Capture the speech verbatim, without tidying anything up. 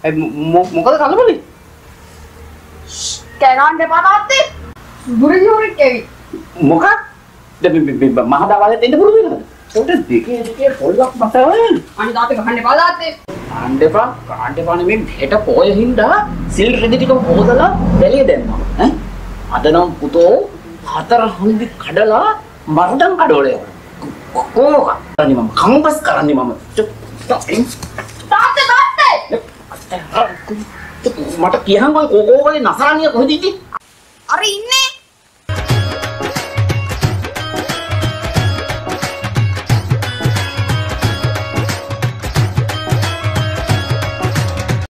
මොකද කලබලේ? කෑගන්න එපා තාත්තේ. දුරේ දුරේ කෑවි. මොකක්? දැන් මහදා වලට එන්න පුරුදු වෙනවද? ඒකට දෙකේ දෙකේ පොල්ලක් මතවන්නේ. අනේ තාත්තේ ගහන්න එපා තාත්තේ. ගහන්න එපා. ගහන්න එපා නෙමෙයි හෙට පොය හින්දා සිල් රෙදි ටික හොදලා බැලිය දැම්මා. ඈ? අද නම් පුතෝ හතර හොඳි කඩලා මරදම් කඩෝලේ. කොහොමද? අනේ මම කම්පස් කරන්නේ මම. තාත්තේ තාත්තේ. මට කියහන් ඔය කෝකෝ වගේ නසරණිය කොහෙද ඉන්නේ? අර ඉන්නේ